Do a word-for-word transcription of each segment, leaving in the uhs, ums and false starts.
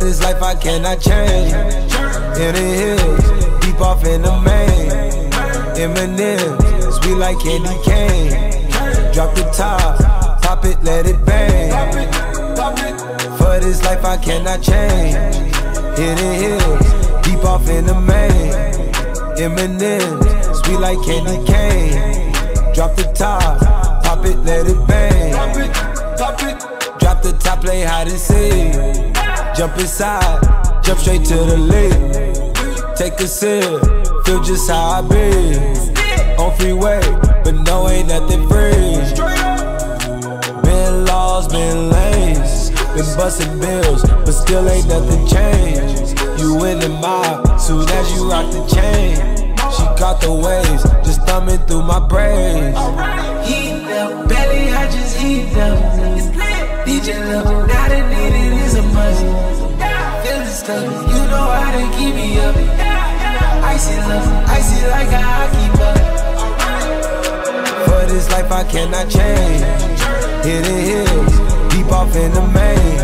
this life I cannot change. In the hills, deep off in the main. Eminem, sweet like candy cane. Drop the top, pop it, let it bang. For this life I cannot change. In the hills, deep off in the main. Eminem, sweet like candy cane. Drop the top, pop it, let it bang. Drop the top, play hide and seek. Jump inside, jump straight to the lead. Take a sip, feel just how I be. On freeway, but no, ain't nothing free. Been lost, been lanes, been busting bills, but still ain't nothing changed. You in the mob, soon as you rock the chain. She caught the waves, just thumbing through my braids. Heat up, belly, I just heat up. D J level, now the needed is a must. Feel the stuff, you know how to keep me up. Icy love, icy like a hockey puck. For this life I cannot change. Hidden hills, deep off in the main.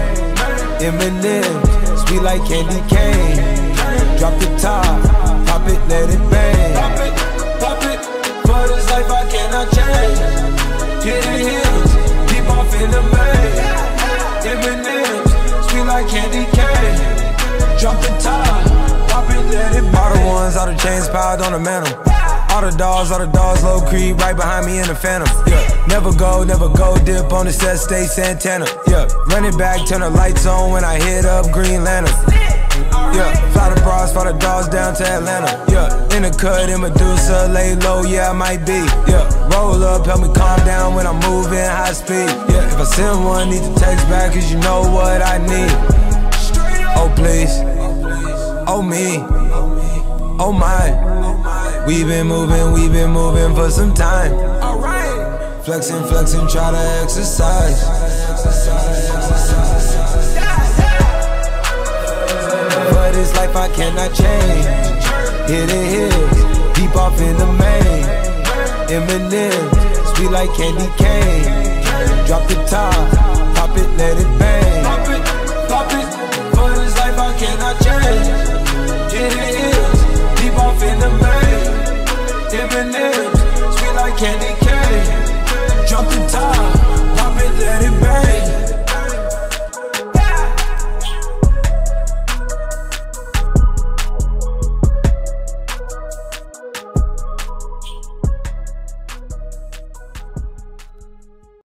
Eminem, sweet like candy cane. Drop the top, pop it, let it bang. Pop it, pop it. For this life I cannot change. Hidden hills, deep off in the main. Eminem, sweet like candy cane. Drop the top, pop it, let it bang. All the ones, all the chains piled on the mantle. All the dogs, all the dogs, low creep, right behind me in the phantom. Yeah, never go, never go, dip on the set, stay Santana. Yeah, run it back, turn the lights on when I hit up Green Lantern. Yeah, fly the bras, fly the dogs down to Atlanta. Yeah, in the cut, in Medusa, lay low, yeah, I might be. Yeah, roll up, help me calm down when I'm moving high speed. Yeah, if I send one, need to text back, cause you know what I need. Oh, please. Oh, me. Oh, my. We been moving, we been moving for some time. Alright. Flexing, flexing, try to exercise. For this life I cannot change. Hidden hills, deep off in the main. Eminem, sweet like candy cane. Drop the top, pop it, let it bang.